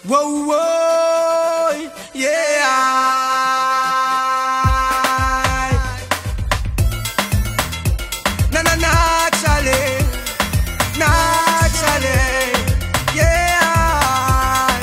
Whoa, whoa, yeah. Na na naturally, yeah.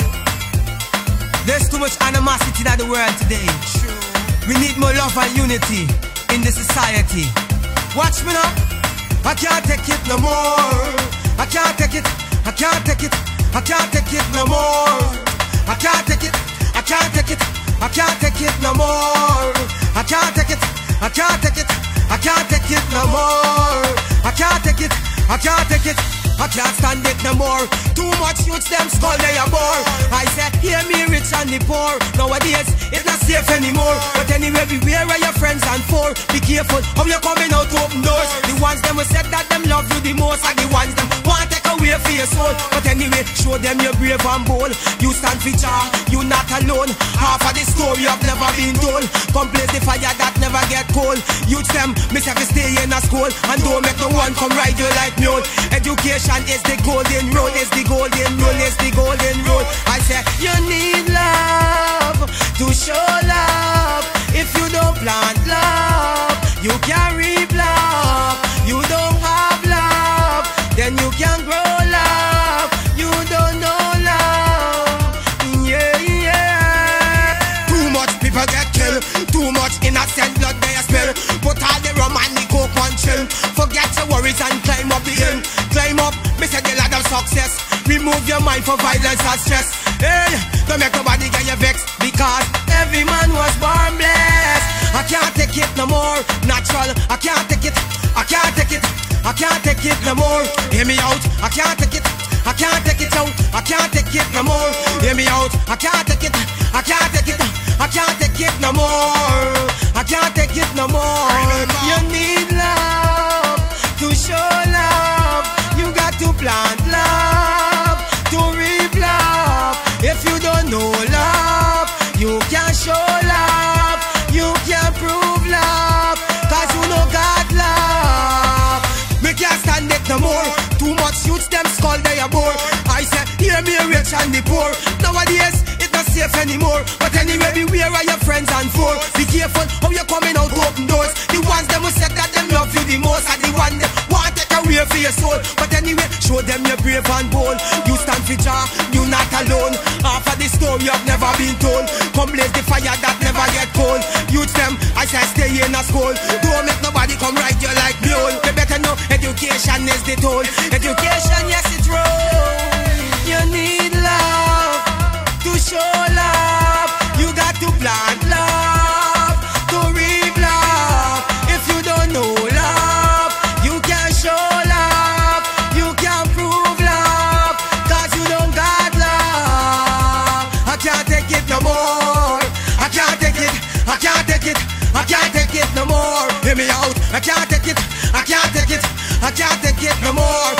There's too much animosity in the world today. We need more love and unity in the society. Watch me now. I can't take it no more. I can't take it. I can't take it. I can't take it no more. I can't take it. I can't take it. I can't take it no more. I can't take it. I can't take it. I can't take it no more. I can't take it. I can't take it. I can't stand it no more. Too much youths them skull they are bore. I said hear me rich and the poor. Nowadays it's not safe anymore. But anyway beware of your friends and for. Be careful how you coming out to open doors. The ones them who said that them love you the most are the ones them want take away for your soul. But anyway show them you're brave and bold. You stand for Jah, you not alone. Half of the story I've never been told. Come blaze the fire that never get cold. Youth them miss have to stay in a school. And don't make no one come ride you like mule. Education is the golden rule, is the golden rule, is the golden rule. I say you need love to show love. If you don't plant love, you can't reap love. You don't have love, then you can't grow love. You don't know love, yeah, yeah. Too much people get killed, too much innocent blood they spill. Put all the rum and the coke on chill. Forget your worries and climb up the hill. Climb up, me say the ladder of success. Remove your mind for violence and stress. Hey, don't make nobody get you vexed, because every man was born blessed. I can't take it no more, natural. I can't take it, I can't take it, I can't take it no more. Hear me out, I can't take it, I can't take it out, I can't take it no more. Hear me out, I can't take it, I can't take it, I can't take it no more. I can't take it no more. You need love to show love. You got to plant love to reap love. If you don't know love, you can't show love. You can't prove love, cause you know God love. We can't stand it no more. Too much youths them skull they are bore. I say hear me rich and the poor. Nowadays it's not safe anymore. But anyway beware of your friends and for. Be careful how you're coming out to open doors. The ones them who said that them love you the most are the ones them want take away for your soul. But anyway show them you're brave and bold. You stand for Jah, you not alone. Half of the story I've never been told. Come blaze the fire that never get cold. Youth them I say stay in a school. Don't make nobody come ride you like mule. You better know education is the toll. Education yes it's wrong. You need love to show love. You got to plant love to reap love. If you don't know love, you can't show love. You can't prove love, cause you don't got love. I can't take it no more. I can't take it, I can't take it, I can't take it no more. Hear me out, I can't take it, I can't take it, I can't take it no more.